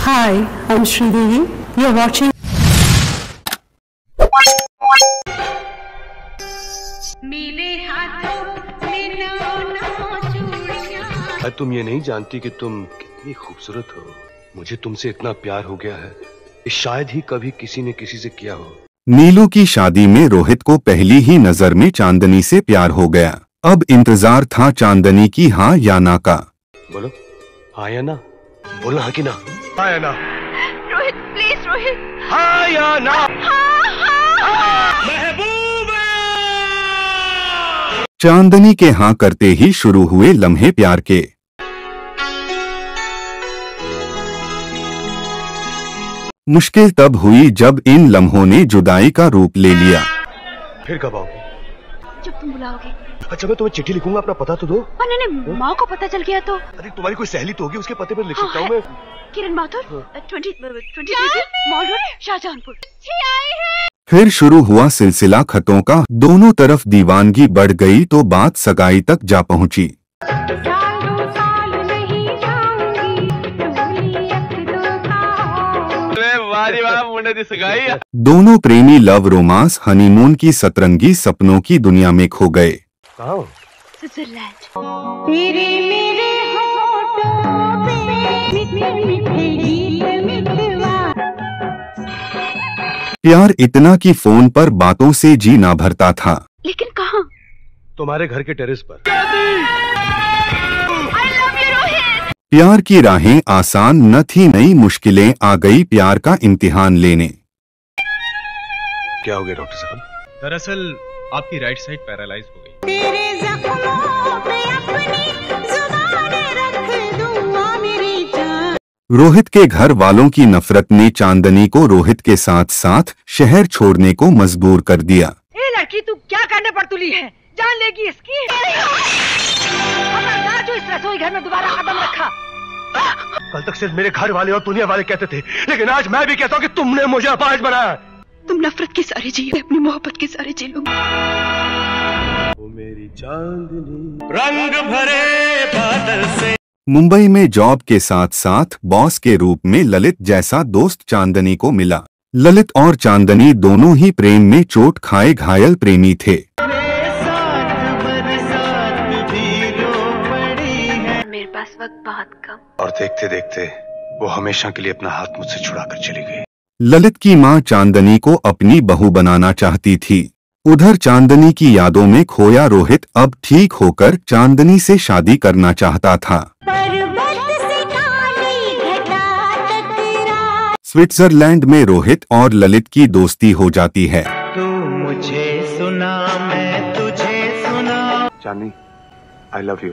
Hi, I'm Sridevi. You're watching. तुम ये नहीं जानती कि तुम कितनी खूबसूरत हो। मुझे तुमसे इतना प्यार हो गया है कि शायद ही कभी किसी ने किसी से किया हो। नीलू की शादी में रोहित को पहली ही नजर में चांदनी से प्यार हो गया। अब इंतजार था चांदनी की हाँ या ना का। बोलो हाँ या ना, बोलना हाँ कि ना। हाँ या ना रोहित, प्लीज रोहित। हाँ या ना। चांदनी के हाँ करते ही शुरू हुए लम्हे प्यार के। मुश्किल तब हुई जब इन लम्हों ने जुदाई का रूप ले लिया। फिर कब आओगे? जब तुम बुलाओगे। अच्छा मैं तुम्हें चिट्ठी लिखूंगा, अपना पता तो दो। नहीं, माँ को पता चल गया तो। अरे तुम्हारी कोई सहेली तो होगी, उसके पते पर लिख सकता हूँ मैं। Kiran Mathur, 20 mall road, Shahjahanpur. फिर शुरू हुआ सिलसिला खतों का। दोनों तरफ दीवानगी बढ़ गई तो बात सगाई तक जा पहुंची। दोनों प्रेमी लव रोमांस हनीमून की सतरंगी सपनों की दुनिया में खो गए। स्विट्जरलैंड। प्यार इतना कि फोन पर बातों से जी ना भरता था। लेकिन कहाँ? तुम्हारे घर के टेरेस पर। प्यार की राहें आसान न थी, नई मुश्किलें आ गई प्यार का इम्तिहान लेने। क्या हो गया डॉक्टर साहब? दरअसल आपकी राइट साइड पैरालाइज हो गई। तेरे जख्मों पे अपनी जुबान रख दूंगा मेरी जान। रोहित के घर वालों की नफरत ने चांदनी को रोहित के साथ साथ शहर छोड़ने को मजबूर कर दिया। ए लड़की, तू क्या करने पर तुली है? जान लेगी इसकी। खबरदार जो इस रसोई घर में दोबारा कदम रखा। कल तक सिर्फ मेरे घर वाले और दुनिया वाले कहते थे, लेकिन आज मैं भी कहता हूँ कि तुमने मुझे अपाहिज बनाया। तुम नफरत के सारे जी, अपनी मोहब्बत के सारे जी लूंगी। वो मेरी चांदनी रंग भरे बादल से। मुंबई में जॉब के साथ साथ बॉस के रूप में ललित जैसा दोस्त चांदनी को मिला। ललित और चांदनी दोनों ही प्रेम में चोट खाए घायल प्रेमी थे। मेरे पास वक्त बहुत कम। और देखते देखते वो हमेशा के लिए अपना हाथ मुझसे छुड़ाकर चली गई। ललित की मां चांदनी को अपनी बहू बनाना चाहती थी। उधर चांदनी की यादों में खोया रोहित अब ठीक होकर चांदनी से शादी करना चाहता था। स्विट्जरलैंड में रोहित और ललित की दोस्ती हो जाती है। तू मुझे सुना, मैं तुझे सुना। Chandni, I love you.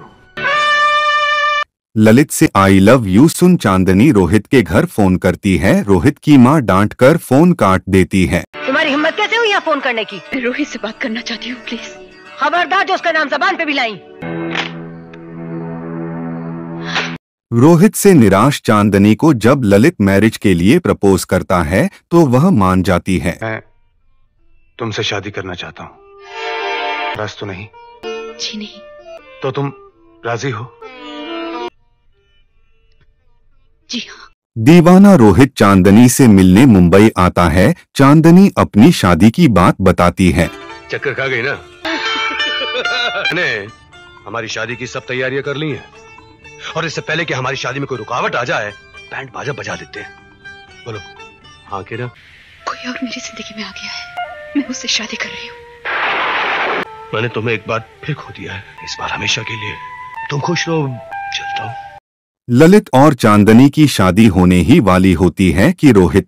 Lalit से आई लव यू सुन चांदनी रोहित के घर फोन करती है। रोहित की मां डांट कर फोन काट देती है। तुम्हारी हिम्मत कैसे हुई यहाँ फोन करने की? मैं रोहित से बात करना चाहती हूँ, प्लीज। खबरदार जो उसका नाम जबान पे भी लाई। रोहित से निराश चांदनी को जब ललित मैरिज के लिए प्रपोज करता है तो वह मान जाती है। मैं तुमसे शादी करना चाहता हूँ। राज तो नहीं? जी नहीं। तो तुम राजी हो? जी हाँ। दीवाना रोहित चांदनी से मिलने मुंबई आता है। चांदनी अपनी शादी की बात बताती है। चक्कर खा गई ना? मैंने हमारी शादी की सब तैयारियां कर ली हैं, और इससे पहले कि हमारी शादी में कोई रुकावट आ जाए, बैंड बाजा बजा देते हैं। बोलो हाँ कि ना? कोई और मेरी जिंदगी में आ गया है, मैं उससे शादी कर रही हूँ। मैंने तुम्हें एक बार फिर खो दिया है, इस बार हमेशा के लिए। तुम खुश रहो, चलता हूँ। ललित और चांदनी की शादी होने ही वाली होती है कि रोहित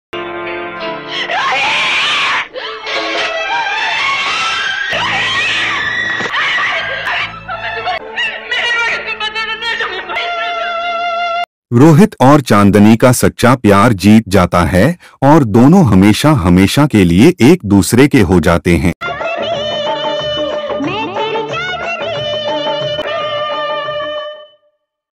और चांदनी का सच्चा प्यार जीत जाता है और दोनों हमेशा हमेशा के लिए एक दूसरे के हो जाते हैं।